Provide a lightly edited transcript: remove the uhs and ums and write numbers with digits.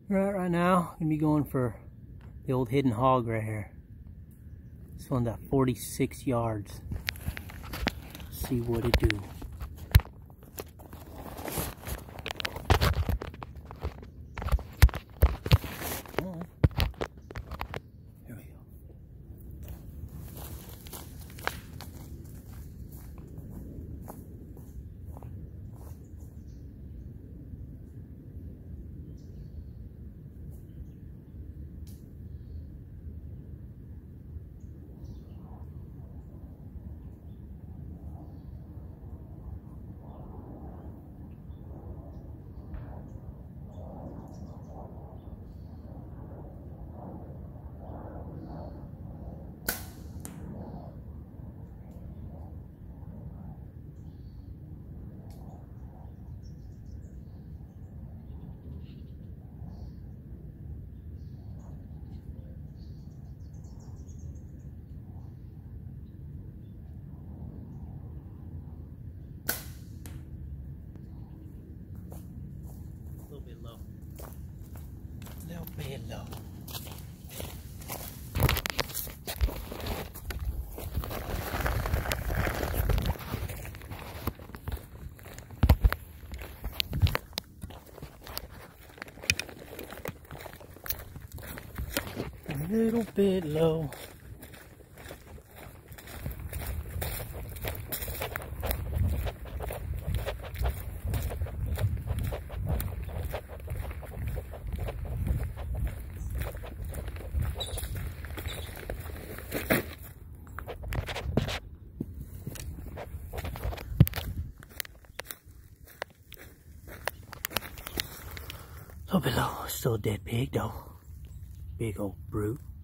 Right now, I'm gonna be going for the old hidden hog right here. This one's at 46 yards. See what it do. Come on. There we go. A little bit low. A little bit low. A little bit low. A little bit low. Still a dead pig though. Big old brute.